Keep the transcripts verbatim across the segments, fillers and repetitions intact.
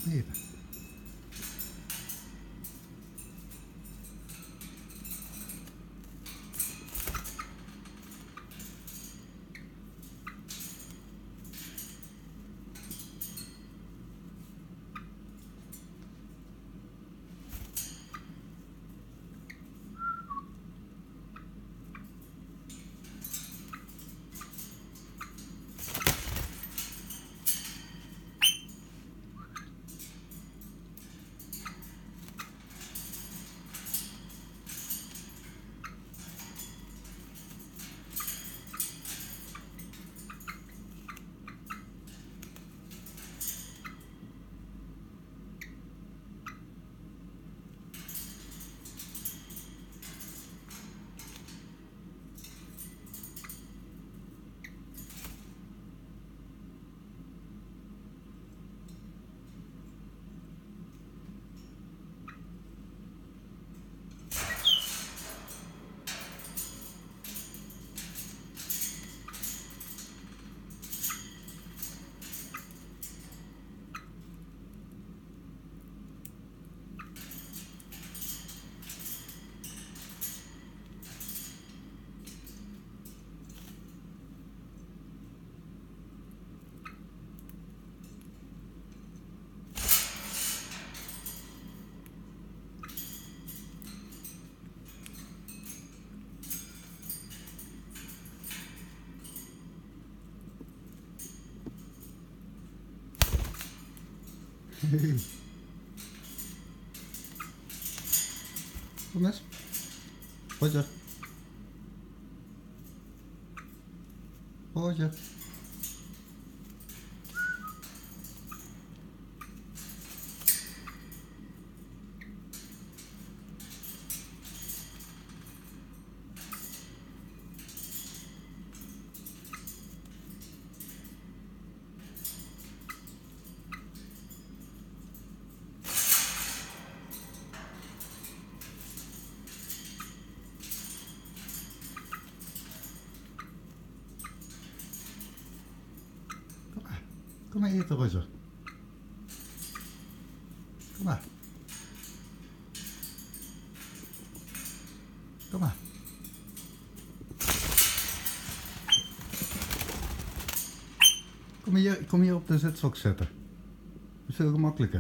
Hier. Kom eens. Roger. Roger. Kom maar eten, Roger. Kom maar. Kom maar. Kom hier, kom hier op de zetstok zetten. Dat is veel gemakkelijker.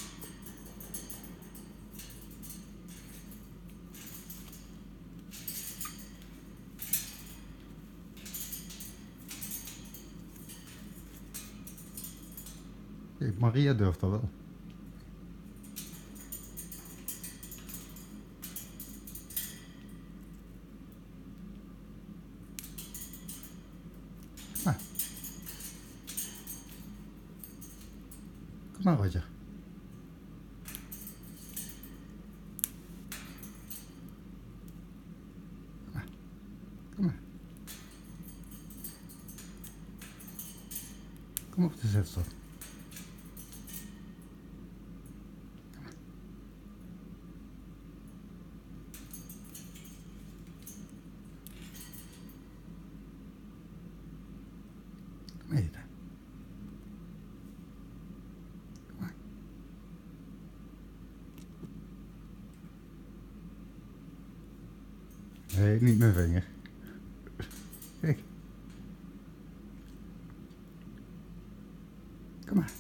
Kijk, Maria durft dat wel. Ah. Kom maar, Roger. Kom maar. Kom maar. Kom op de zetstok. Eten. Kom maar. Nee, niet mijn vinger. Kijk. Kom maar.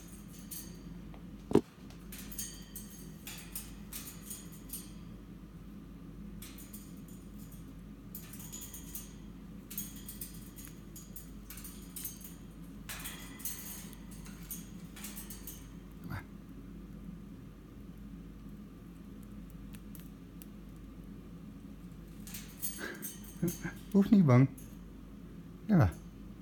Hoeft niet bang. Ja.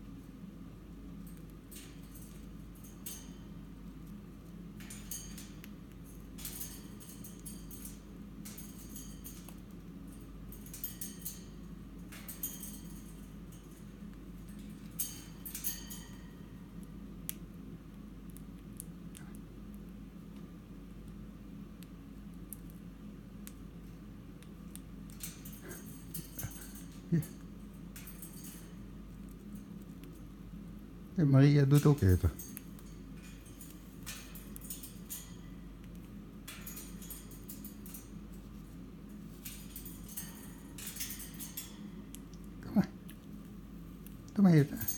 Hier. Hey, Maria doet ook eten. Kom maar hier.